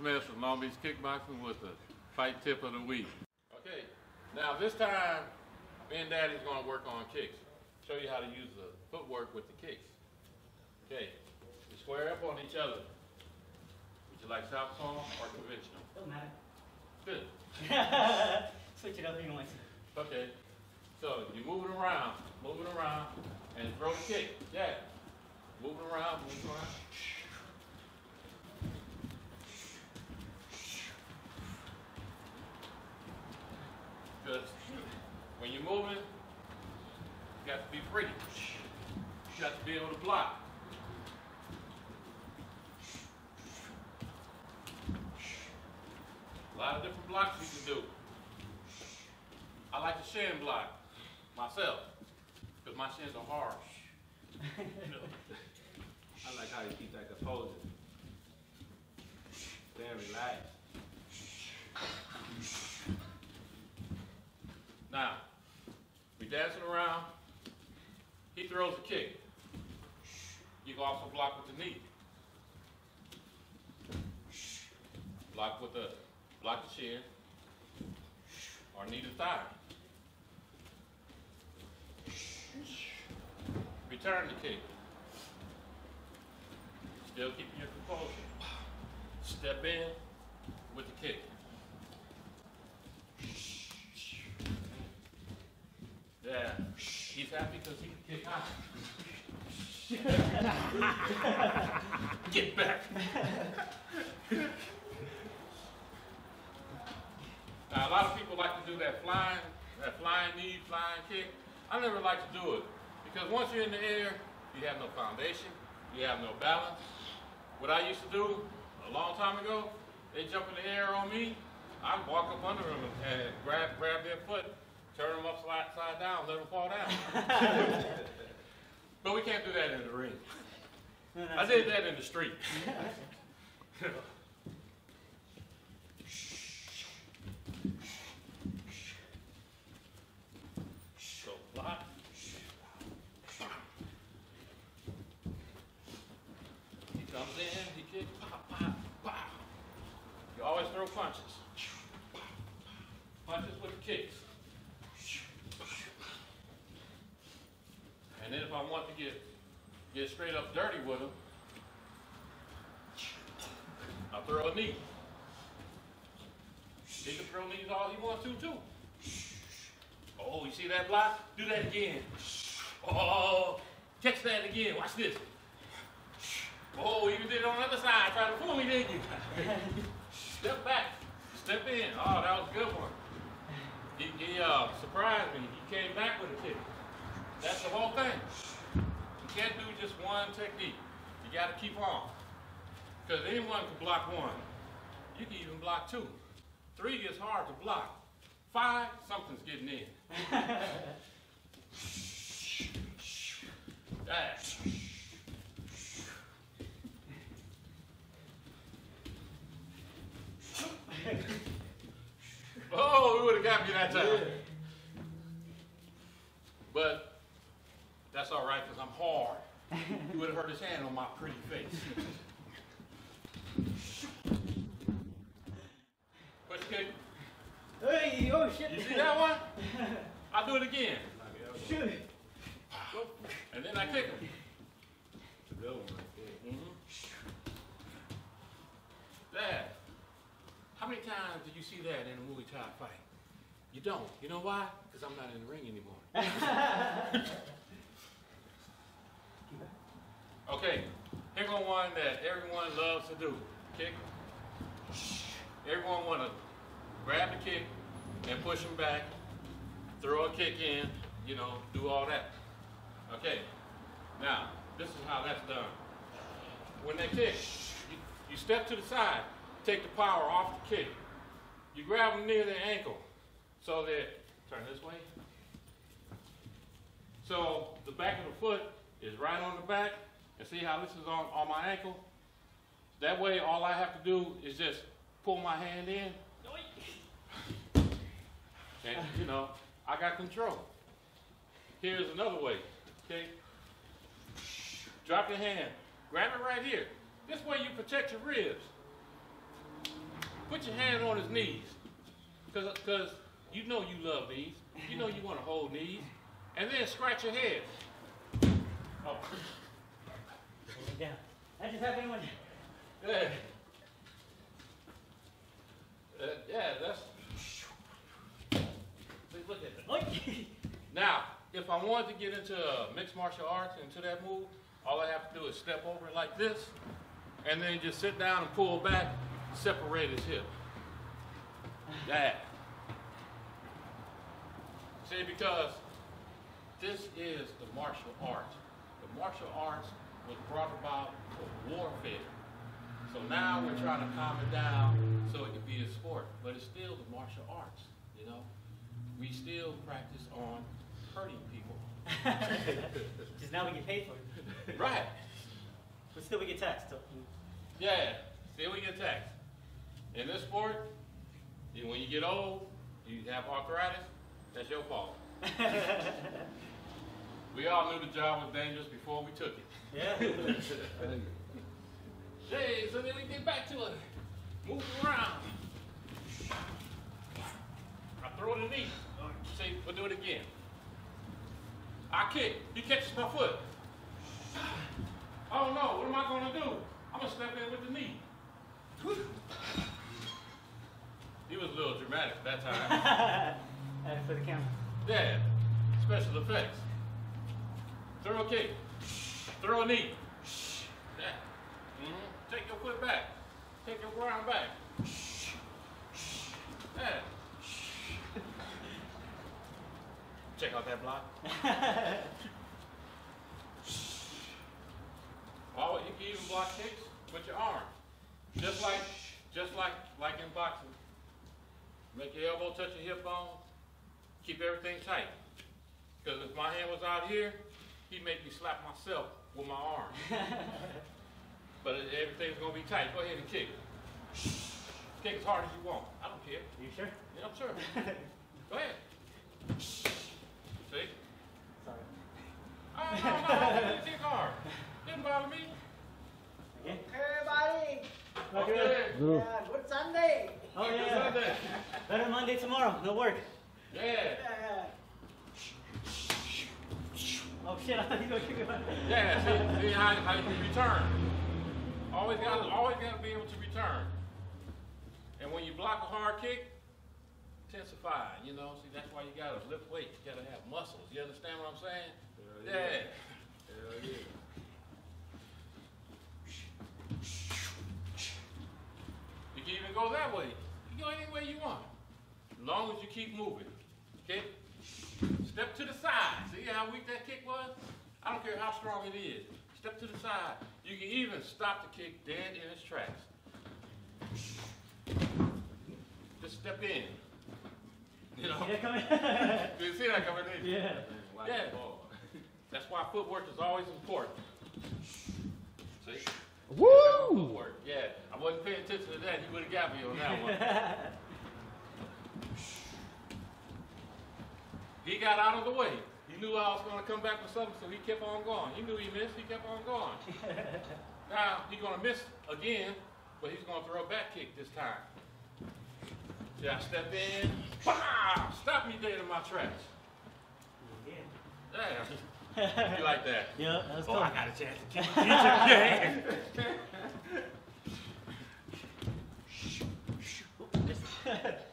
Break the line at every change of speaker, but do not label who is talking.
Smith from Long Beach Kickboxing with the fight tip of the week. Okay, now this time, me and Daddy's gonna work on kicks. Show you how to use the footwork with the kicks. Okay, you square up on each other. Would you like southpaw or conventional?
Doesn't matter.
Good.
Switch it up if you want to.
Okay, so you move it around, and throw the kick. Yeah, move it around, move it around. Because when you're moving, you got to be free. You got to be able to block. A lot of different blocks you can do. I like the shin block myself because my shins are harsh.
I like how you keep that composure. Staying relaxed.
Now, we dancing around. He throws a kick. You can also block with the knee. Block the shin or knee to thigh. Return the kick. Still keeping your composure. Step in with the kick. Yeah, he's happy because he can kick high. Get back. Now, a lot of people like to do that flying knee, flying kick. I never like to do it because once you're in the air, you have no foundation, you have no balance. What I used to do a long time ago, they jump in the air on me, I'd walk up under them and grab their foot, turn them upside down, let them fall down. But we can't do that in the ring. I did that in the street. So block. He comes in, he kicks, pop, pop, pop. You always throw punches. Punches with the kicks. And then if I want to get straight up dirty with him, I'll throw a knee. He can throw knees all he wants to too. Oh, you see that block? Do that again. Oh, catch that again. Watch this. Oh, you did it on the other side. Try to fool me, didn't you? Step back. Step in. Oh, that was a good one. He surprised me. He came back with a kick. That's the whole thing. You can't do just one technique. You got to keep on. Because anyone can block one. You can even block two. 3 is hard to block. 5, something's getting in. That. Oh, he would have got me that time.
Yeah.
But that's all right because I'm hard. He would have hurt his hand on my pretty face. Push kick.
Hey, oh shit.
You see that one? I'll do it again.
Shoot.
And then I kick him.
It's a good one right there.
Dad, how many times did you see that in a movie type fight? You don't. You know why? Because I'm not in the ring anymore. Okay, here goes one that everyone loves to do. Kick. Everyone want to grab the kick and push him back, throw a kick in, you know, do all that. Okay, now, this is how that's done. When they kick, you step to the side, take the power off the kick. You grab them near the ankle so that, turn this way. So the back of the foot is right on the back, and see how this is on my ankle? That way, all I have to do is just pull my hand in, and you know, I got control. Here's another way, okay? Drop your hand, grab it right here. This way you protect your ribs. put your hand on his knees. Because you know you love knees. You know you want to hold knees. And then scratch your head. Oh.
Hold it down. That just happened one.
Yeah. Yeah, that's. See, look at that.
Oi.
Now, if I wanted to get into mixed martial arts, into that move, all I have to do is step over like this, and then just sit down and pull back, separate his hip. Yeah. See, because this is the martial arts. The martial arts was brought about for warfare. So now we're trying to calm it down so it can be a sport, but it's still the martial arts, you know? We still practice on hurting people.
Just now we get paid for it.
Right.
But still we get taxed. So.
Yeah, still we get taxed. In this sport, when you get old, you have arthritis, that's your fault. We all knew the job was dangerous before we took it.
Yeah.
Hey, so then we get back to it. Move around. I throw the knee. See, we'll do it again. I kick. He catches my foot. Oh no, what am I going to do? I'm going to step in with the knee. He was a little dramatic that time.
For the camera.
Yeah, special effects. Throw a kick. Throw a knee. Yeah. Take your foot back. Take your ground back. Yeah. Check out that block. Oh, you can even block kicks with your arm. Just like in boxing. Make your elbow touch your hip bone. Keep everything tight. Because if my hand was out here, he'd make me slap myself with my arm. But everything's gonna be tight. Go ahead and kick. Kick as hard as you want. I don't care.
You sure?
Yeah, I'm sure. Go ahead. See?
Sorry.
Oh, no, kick hard. Didn't bother me.
Again?
Everybody,
Okay.
yeah, good Sunday.
Oh
Good
yeah.
Sunday.
Better Monday tomorrow. No work.
Yeah.
Yeah.
Oh shit! I thought you were going to kick it.
Yeah, see how you can return. Always gotta be able to return. And when you block a hard kick, intensify, you know. See, that's why you gotta lift weight. You gotta have muscles. You understand what I'm saying? Yeah.
Hell yeah.
You can even go that way. You can go any way you want. As long as you keep moving. Okay? Step to the side. See how weak that kick was? I don't care how strong it is. Step to the side. You can even stop the kick dead in its tracks. Just step in. You know?
See that coming?
You see that coming in?
Yeah.
Like
Yeah.
the ball.
That's why footwork is always important. See?
Woo!
Footwork. Yeah. I wasn't paying attention to that. He would have got me on that one. He got out of the way. He knew I was going to come back with something, so he kept on going. He knew he missed. He kept on going. Now, he's going to miss again, but he's going to throw a back kick this time. See, I step in. Bah! Stop me dead in my tracks. Yeah. You like that?
Yeah, that was
Oh,
cool.
I got a chance to kick you. Yeah.